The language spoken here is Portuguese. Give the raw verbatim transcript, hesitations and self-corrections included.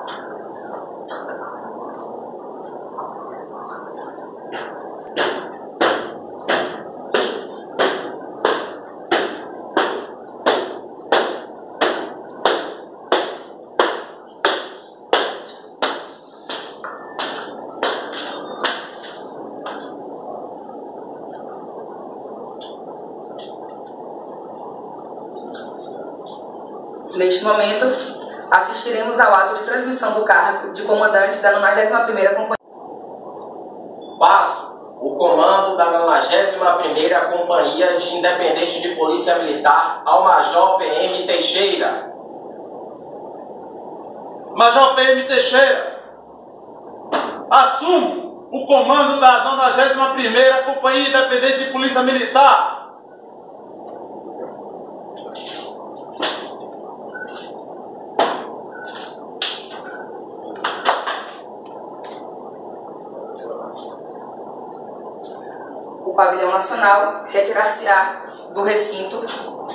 Neste momento, assistiremos ao ato de transmissão do cargo de comandante da nonagésima primeira Companhia. Passo o comando da nonagésima primeira Companhia de Independente de Polícia Militar ao Major P M Teixeira. Major P M Teixeira, assumo o comando da nonagésima primeira Companhia Independente de Polícia Militar. O pavilhão nacional retirar-se-á do recinto